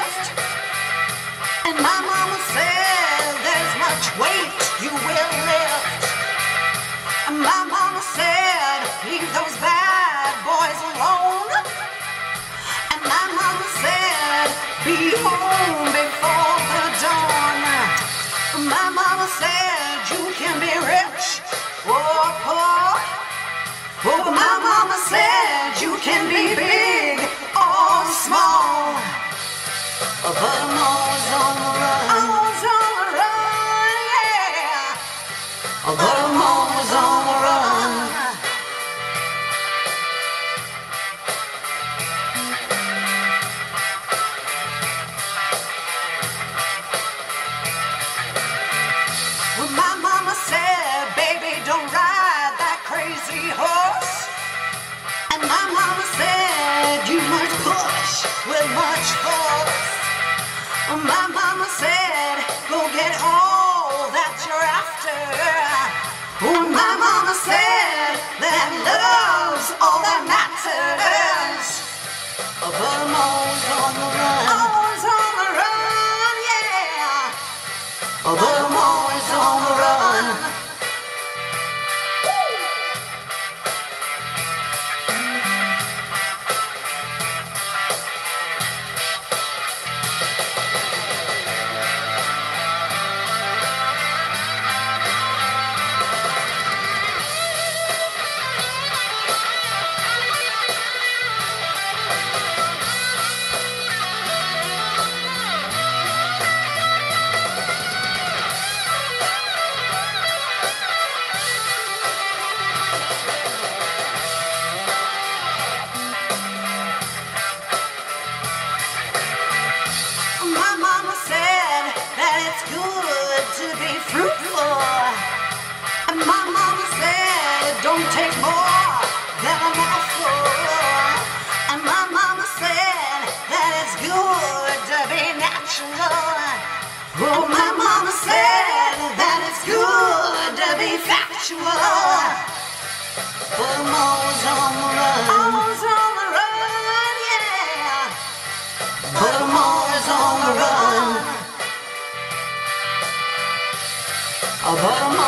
lift. And my mama said there's much weight you will lift. And my mama said leave those bad boys alone. And my mama said be home before the dawn. My mama said you can be rich or poor. Oh, my mama said you can be big or small. But I'm always on the run. Always on the run, yeah. But I'm always on the run. Well, my mama said, baby, don't ride that crazy horse. And my mama said, you must push with much force. My mama said, go get all that you're after. Oh, my mama said that love's all that matters. But I'm always on the run. Always on the run, yeah. But I'm always on the run. My mama said that it's good to be fruitful. And my mama said don't take more than a mouthful. And my mama said that it's good to be natural. Oh, my mama said that it's good to be factual. But I'm always on the run. Always on the run, yeah. But I'm always on the run. But I'm